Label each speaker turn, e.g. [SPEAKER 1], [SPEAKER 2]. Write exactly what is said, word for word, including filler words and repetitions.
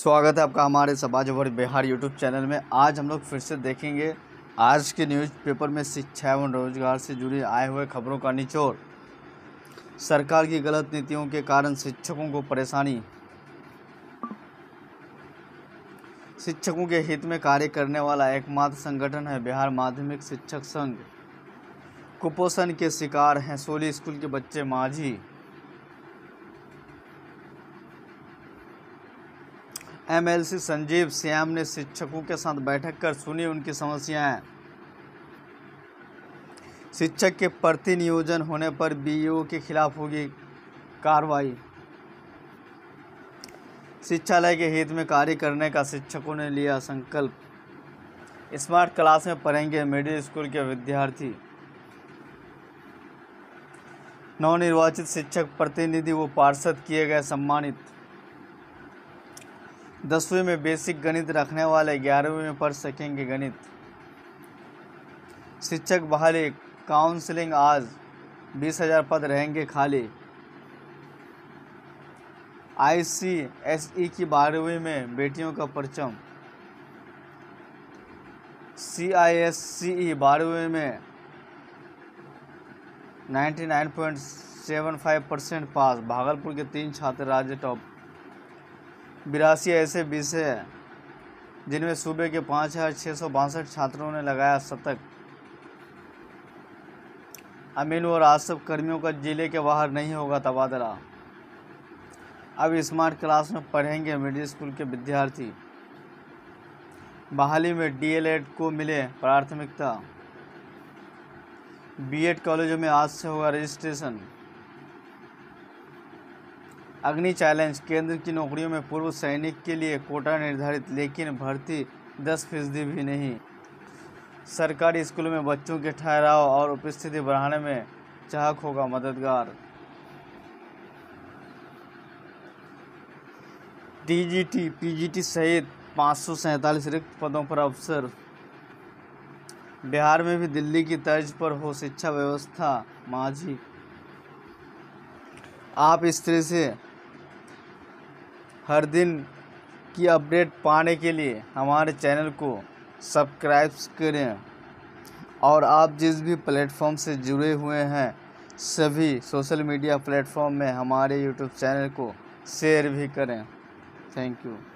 [SPEAKER 1] स्वागत है आपका हमारे समाज और बिहार यूट्यूब चैनल में। आज हम लोग फिर से देखेंगे आज के न्यूज़पेपर में शिक्षा एवं रोजगार से जुड़ी आए हुए खबरों का निचोड़। सरकार की गलत नीतियों के कारण शिक्षकों को परेशानी। शिक्षकों के हित में कार्य करने वाला एकमात्र संगठन है बिहार माध्यमिक शिक्षक संघ। कुपोषण के शिकार हैं सोली स्कूल के बच्चे मांझी। एमएलसी संजीव श्याम ने शिक्षकों के साथ बैठक कर सुनी उनकी समस्याएं। शिक्षक के प्रति नियोजन होने पर बीईओ के खिलाफ होगी कार्रवाई। शिक्षालय के हित में कार्य करने का शिक्षकों ने लिया संकल्प। स्मार्ट क्लास में पढ़ेंगे मिडिल स्कूल के विद्यार्थी। नवनिर्वाचित शिक्षक प्रतिनिधि व पार्षद किए गए सम्मानित। दसवीं में बेसिक गणित रखने वाले ग्यारहवीं में पढ़ सकेंगे गणित। शिक्षक बहाली काउंसलिंग आज बीस हजार पद रहेंगे खाली। आईसीएसई की बारहवीं में बेटियों का परचम। सीआईएससीई बारहवीं में निन्यानवे पॉइंट सात पाँच परसेंट पास। भागलपुर के तीन छात्र राज्य टॉप। बिरासी ऐसे विषय हैं जिनमें सूबे के पाँच हज़ार छः सौ बासठ छात्रों ने लगाया शतक। अमीन और आसफ कर्मियों का जिले के बाहर नहीं होगा तबादला। अब स्मार्ट क्लास में पढ़ेंगे मिडिल स्कूल के विद्यार्थी। बहाली में डीएलएड को मिले प्राथमिकता। बीएड कॉलेजों में आज से होगा रजिस्ट्रेशन। अग्नि चैलेंज केंद्र की नौकरियों में पूर्व सैनिक के लिए कोटा निर्धारित, लेकिन भर्ती दस फीसदी भी नहीं। सरकारी स्कूलों में बच्चों के ठहराव और उपस्थिति बढ़ाने में चाहक होगा मददगार। टीजीटी पीजीटी सहित पाँच सौ सैंतालीस रिक्त पदों पर अवसर। बिहार में भी दिल्ली की तर्ज पर हो शिक्षा व्यवस्था मांझी। आप इस तरह से हर दिन की अपडेट पाने के लिए हमारे चैनल को सब्सक्राइब करें और आप जिस भी प्लेटफॉर्म से जुड़े हुए हैं सभी सोशल मीडिया प्लेटफॉर्म में हमारे यूट्यूब चैनल को शेयर भी करें। Thank you.